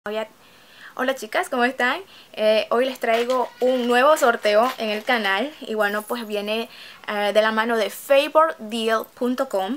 Hola chicas, ¿cómo están? Hoy les traigo un nuevo sorteo en el canal y bueno, pues viene de la mano de favordeal.com.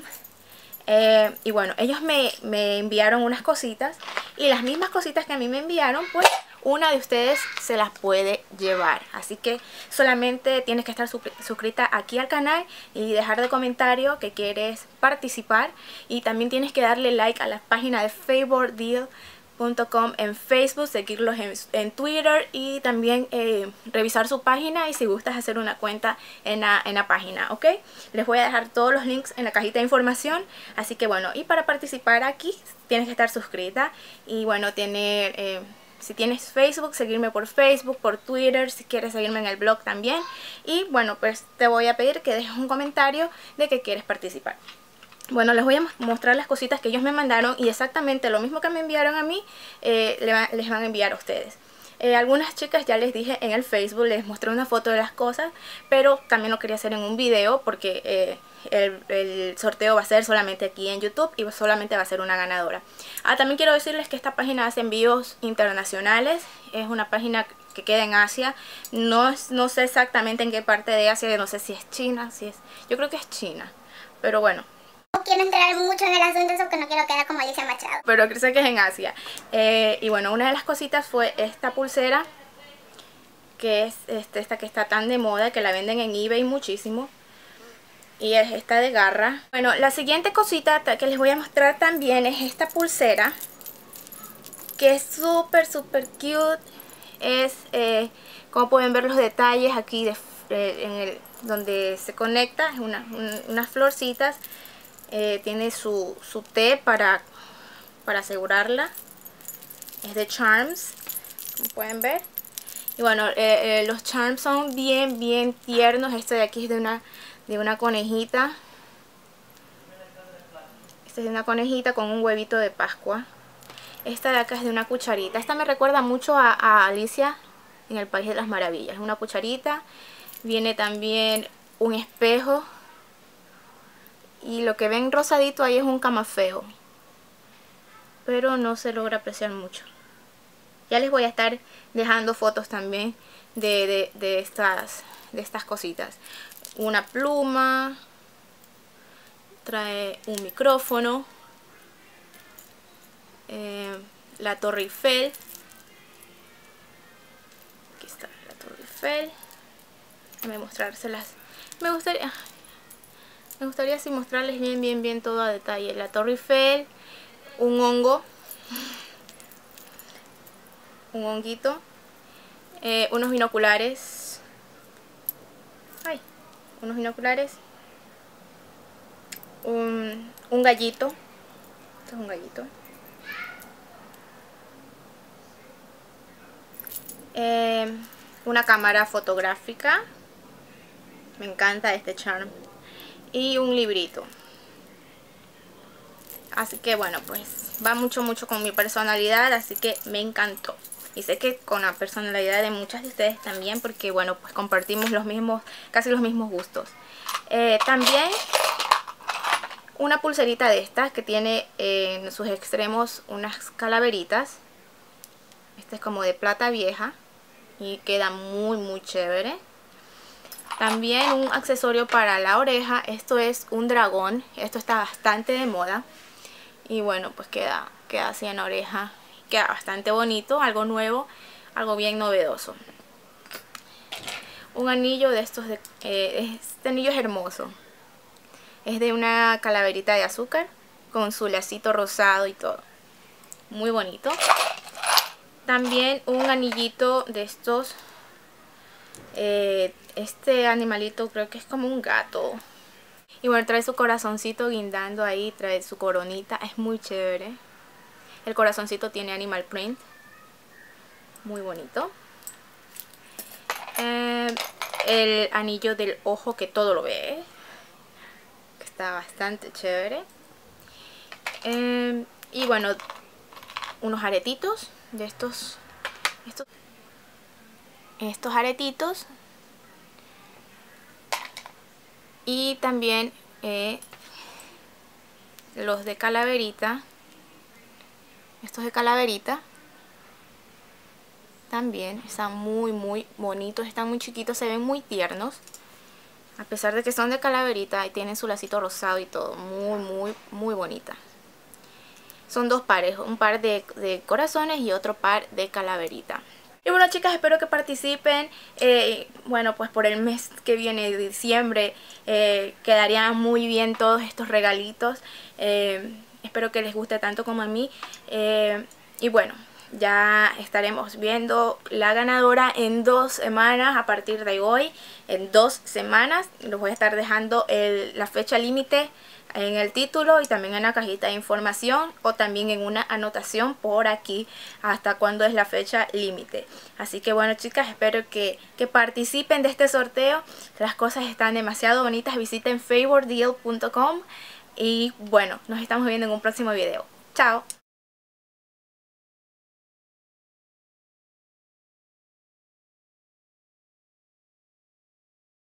Y bueno, ellos me enviaron unas cositas y las mismas cositas que a mí me enviaron, pues una de ustedes se las puede llevar. Así que solamente tienes que estar suscrita aquí al canal y dejar de comentario que quieres participar, y también tienes que darle like a la página de favordeal.com en Facebook, seguirlos en Twitter y también revisar su página y si gustas hacer una cuenta en la página, ¿ok? Les voy a dejar todos los links en la cajita de información. Así que bueno, y para participar aquí tienes que estar suscrita y bueno, si tienes Facebook, seguirme por Facebook, por Twitter, si quieres seguirme en el blog también. Y bueno, pues te voy a pedir que dejes un comentario de que quieres participar. Bueno, les voy a mostrar las cositas que ellos me mandaron y exactamente lo mismo que me enviaron a mí, les van a enviar a ustedes. Algunas chicas ya les dije en el Facebook, les mostré una foto de las cosas, pero también lo quería hacer en un video porque el sorteo va a ser solamente aquí en YouTube y solamente va a ser una ganadora. También quiero decirles que esta página hace envíos internacionales, es una página que queda en Asia. No sé exactamente en qué parte de Asia, no sé si es China, yo creo que es China, pero bueno. No quiero entrar mucho en el asunto, eso que no quiero quedar como Alicia Machado. Pero sé que es en Asia. Y bueno, una de las cositas fue esta pulsera, que es esta que está tan de moda, que la venden en eBay muchísimo. Y es esta de garra. Bueno, la siguiente cosita que les voy a mostrar también es esta pulsera, que es súper cute. Es, como pueden ver los detalles aquí donde se conecta, es unas florcitas. Tiene su T para asegurarla. Es de Charms, como pueden ver. Y bueno, los Charms son bien tiernos. Este de aquí es de una conejita. Este es de una conejita con un huevito de Pascua. Esta de acá es de una cucharita. Esta me recuerda mucho a Alicia en el País de las Maravillas. Es una cucharita. Viene también un espejo. Y lo que ven rosadito ahí es un camafeo, pero no se logra apreciar mucho. Ya les voy a estar dejando fotos también de estas cositas. Una pluma. Trae un micrófono. La Torre Eiffel. Aquí está la Torre Eiffel. Déjame mostrárselas. Me gustaría así mostrarles bien todo a detalle. La Torre Eiffel. Un hongo. Un honguito. Unos binoculares. Unos binoculares. Un gallito. Esto es un gallito. Una cámara fotográfica. Me encanta este charm. Y un librito. Así que bueno, pues va mucho con mi personalidad, así que me encantó. Y sé que con la personalidad de muchas de ustedes también, porque bueno, pues compartimos casi los mismos gustos. También una pulserita de estas que tiene en sus extremos unas calaveritas. Este es como de plata vieja y queda muy chévere. También un accesorio para la oreja. Esto es un dragón. Esto está bastante de moda. Y bueno, pues queda así en la oreja. Queda bastante bonito, algo nuevo, algo bien novedoso. Un anillo de estos, este anillo es hermoso. Es de una calaverita de azúcar con su lacito rosado y todo. Muy bonito. También un anillito de estos. Este animalito creo que es como un gato. Y bueno, trae su corazoncito guindando ahí, trae su coronita, es muy chévere. El corazoncito tiene animal print, muy bonito. El anillo del ojo que todo lo ve, que está bastante chévere. Y bueno, unos aretitos de estos aretitos. Y también los de calaverita. Estos de calaverita. también. Están muy bonitos, están muy chiquitos, se ven muy tiernos. A pesar de que son de calaverita y tienen su lacito rosado y todo. Muy bonita. Son dos pares, un par de corazones y otro par de calaverita. Y bueno, chicas, espero que participen. Bueno, pues por el mes que viene, de diciembre, quedarían muy bien todos estos regalitos. Espero que les guste tanto como a mí. Y bueno, ya estaremos viendo la ganadora en 2 semanas a partir de hoy. En 2 semanas les voy a estar dejando la fecha límite en el título y también en la cajita de información, o también en una anotación por aquí hasta cuándo es la fecha límite. Así que bueno, chicas, espero que participen de este sorteo. Las cosas están demasiado bonitas. Visiten favordeal.com y bueno, nos estamos viendo en un próximo video. Chao.